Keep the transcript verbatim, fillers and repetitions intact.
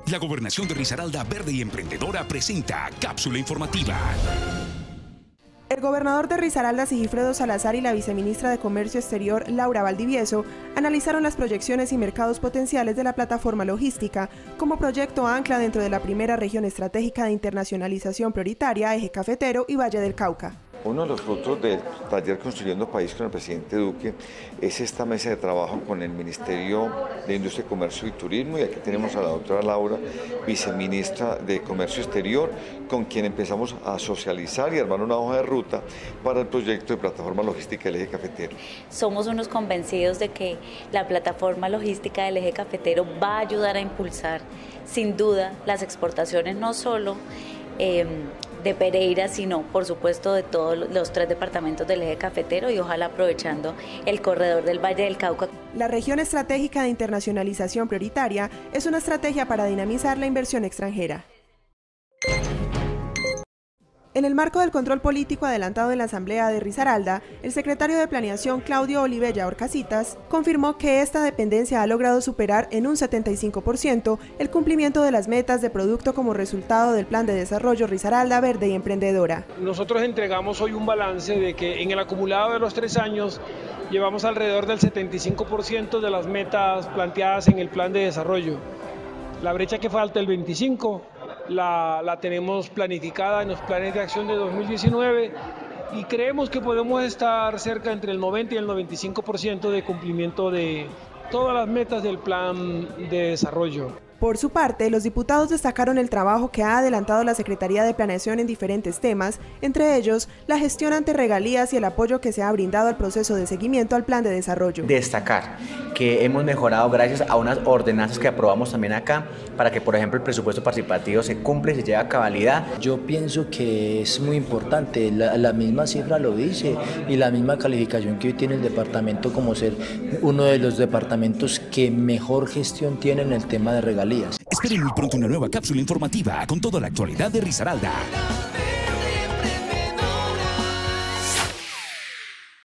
La Gobernación de Risaralda Verde y Emprendedora presenta Cápsula Informativa. El gobernador de Risaralda, Sigifredo Salazar, y la viceministra de Comercio Exterior, Laura Valdivieso, analizaron las proyecciones y mercados potenciales de la plataforma logística como proyecto ancla dentro de la primera región estratégica de internacionalización prioritaria, Eje Cafetero y Valle del Cauca. Uno de los frutos del taller Construyendo País con el presidente Duque es esta mesa de trabajo con el Ministerio de Industria, Comercio y Turismo, y aquí tenemos a la doctora Laura, viceministra de Comercio Exterior, con quien empezamos a socializar y armar una hoja de ruta para el proyecto de plataforma logística del Eje Cafetero. Somos unos convencidos de que la plataforma logística del Eje Cafetero va a ayudar a impulsar, sin duda, las exportaciones no solo eh, de Pereira, sino por supuesto de todos los tres departamentos del Eje Cafetero y ojalá aprovechando el corredor del Valle del Cauca. La región estratégica de internacionalización prioritaria es una estrategia para dinamizar la inversión extranjera. En el marco del control político adelantado en la Asamblea de Risaralda, el secretario de Planeación, Claudio Olivella Orcasitas, confirmó que esta dependencia ha logrado superar en un setenta y cinco por ciento el cumplimiento de las metas de producto como resultado del Plan de Desarrollo Risaralda Verde y Emprendedora. Nosotros entregamos hoy un balance de que en el acumulado de los tres años llevamos alrededor del setenta y cinco por ciento de las metas planteadas en el Plan de Desarrollo. La brecha que falta, el veinticinco por ciento, La, la tenemos planificada en los planes de acción de dos mil diecinueve y creemos que podemos estar cerca entre el noventa y el noventa y cinco por ciento de cumplimiento de todas las metas del plan de desarrollo. Por su parte, los diputados destacaron el trabajo que ha adelantado la Secretaría de Planeación en diferentes temas, entre ellos la gestión ante regalías y el apoyo que se ha brindado al proceso de seguimiento al plan de desarrollo. Destacar que hemos mejorado gracias a unas ordenanzas que aprobamos también acá para que, por ejemplo, el presupuesto participativo se cumple y se lleve a cabalidad. Yo pienso que es muy importante, la, la misma cifra lo dice y la misma calificación que hoy tiene el departamento como ser uno de los departamentos que mejor gestión tiene en el tema de regalías. Esperen muy pronto una nueva cápsula informativa con toda la actualidad de Risaralda.